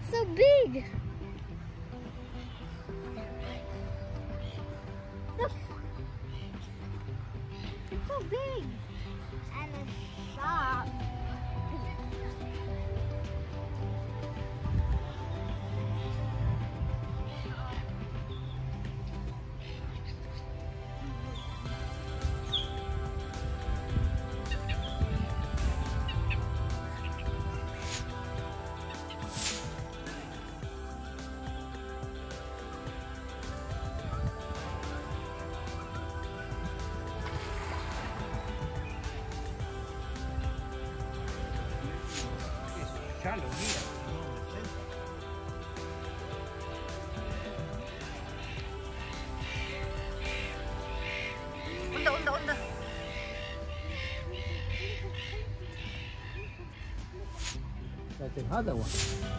It's so big. Look. It's so big. And it's sharp. 온다. That's another one.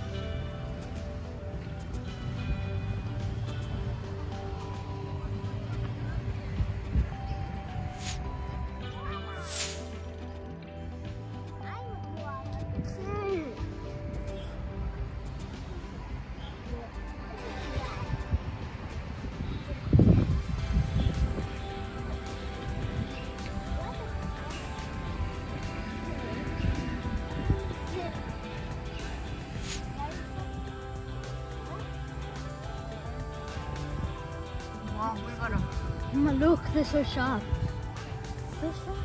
와, 물 봐라. Mama, look, they're so sharp. So sharp.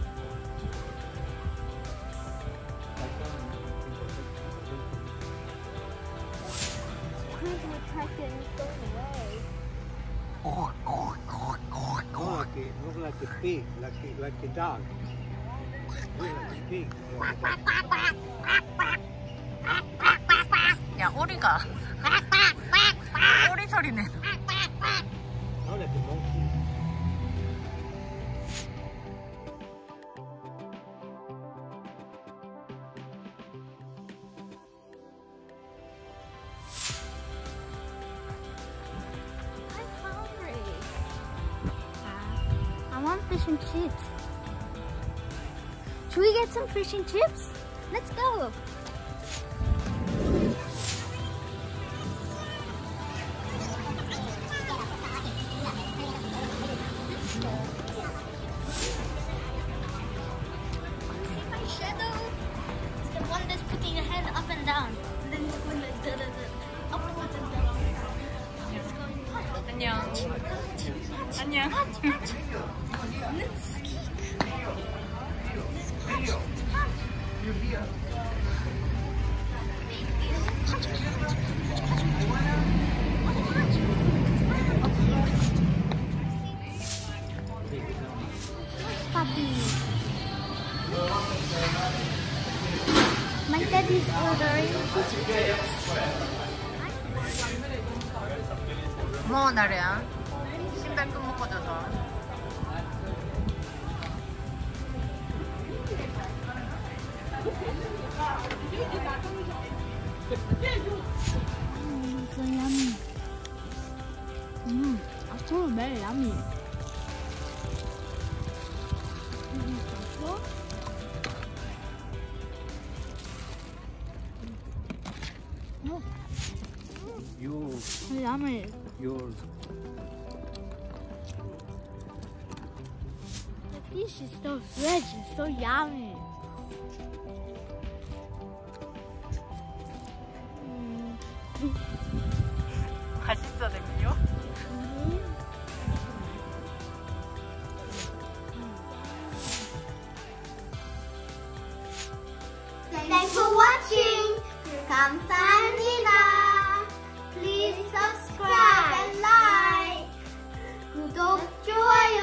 Look like a pig, like a dog. Look like a pig. 야, 오리가. 오리 소리네. Not like a monkey. I'm hungry. I want fish and chips. Should we get some fish and chips? Let's go. See my shadow? It's the one that's putting your hand up and down. And then it's going like upwards and down. It's going 안녕. 안녕. Puppy. My daddy's ordering fish and chips. 고마워, 나래야. 신발 끈 묶어줘서. So yummy. So very yummy. So yummy. Yours. The fish is so fresh, it's so yummy. 맛있어, 댕기요? Thanks for watching. 감사합니다. Please subscribe and like. 구독, 좋아요.